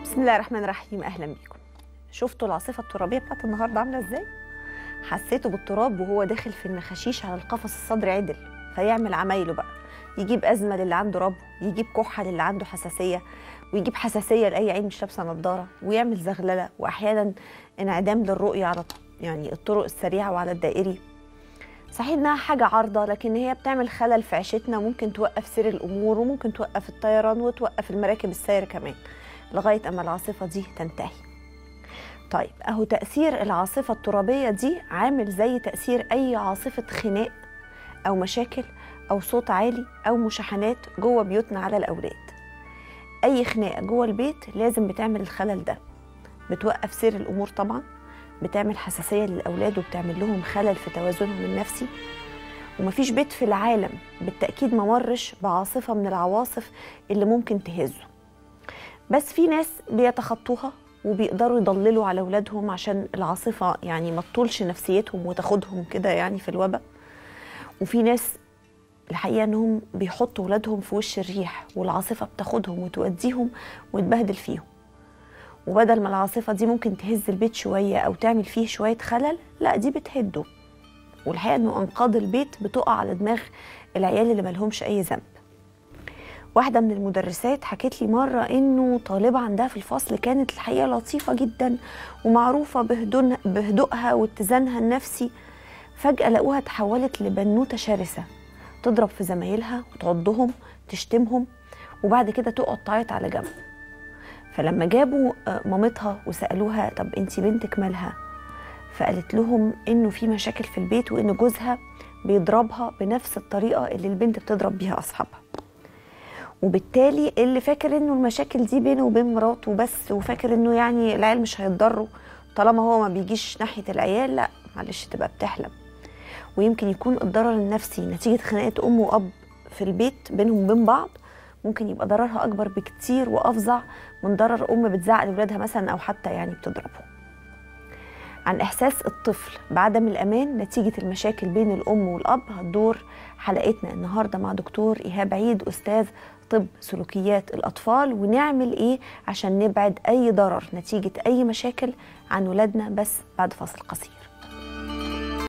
بسم الله الرحمن الرحيم. اهلا بيكم. شفتوا العاصفه الترابيه بتاعت النهارده عامله ازاي؟ حسيتوا بالتراب وهو داخل في النخاشيش على القفص الصدري عدل، فيعمل عمايله بقى، يجيب ازمه للي عنده ربو، يجيب كحه للي عنده حساسيه، ويجيب حساسيه لاي عين مش لابسه نظاره، ويعمل زغلله واحيانا انعدام للرؤيه على الطرق السريعه وعلى الدائري. صحيح انها حاجه عارضه، لكن هي بتعمل خلل في عيشتنا، ممكن توقف سير الامور وممكن توقف الطيران وتوقف المراكب السير كمان لغايه اما العاصفه دي تنتهي. طيب اهو تاثير العاصفه الترابيه دي عامل زي تاثير اي عاصفه خناق او مشاكل او صوت عالي او مشاحنات جوه بيوتنا على الاولاد. اي خناقه جوه البيت لازم بتعمل الخلل ده، بتوقف سير الامور طبعا، بتعمل حساسيه للاولاد وبتعمل لهم خلل في توازنهم النفسي. ومفيش بيت في العالم بالتاكيد ما مرش بعاصفه من العواصف اللي ممكن تهزه، بس في ناس بيتخطوها وبيقدروا يضللوا على اولادهم عشان العاصفه ما تطولش نفسيتهم وتاخدهم كده في الوباء. وفي ناس الحقيقه انهم بيحطوا اولادهم في وش الريح والعاصفه بتاخدهم وتوديهم وتبهدل فيهم، وبدل ما العاصفه دي ممكن تهز البيت شويه او تعمل فيه شويه خلل، لا دي بتهده. والحقيقه انه انقاض البيت بتقع على دماغ العيال اللي مالهمش اي ذنب. واحدة من المدرسات حكت لي مرة إنه طالبة عندها في الفصل كانت الحقيقة لطيفة جدا ومعروفة بهدوءها واتزانها النفسي، فجأة لقوها تحولت لبنوتة شرسة، تضرب في زمايلها وتعضهم تشتمهم وبعد كده تقعد تعيط على جنب. فلما جابوا مامتها وسألوها طب انتي بنتك مالها؟ فقالت لهم إنه في مشاكل في البيت وإن جوزها بيضربها بنفس الطريقة اللي البنت بتضرب بيها أصحابها. وبالتالي اللي فاكر انه المشاكل دي بينه وبين مراته بس، وفاكر انه العيال مش هيتضروا طالما هو ما بيجيش ناحيه العيال، لا معلش تبقى بتحلم. ويمكن يكون الضرر النفسي نتيجه خناقه ام واب في البيت بينهم وبين بعض ممكن يبقى ضررها اكبر بكتير وافظع من ضرر ام بتزعق لاولادها مثلا او حتى بتضربهم. عن احساس الطفل بعدم الامان نتيجه المشاكل بين الام والاب هتدور حلقتنا النهارده مع دكتور ايهاب عيد، استاذ طب سلوكيات الأطفال، ونعمل إيه عشان نبعد أي ضرر نتيجة أي مشاكل عن ولادنا، بس بعد فاصل قصير.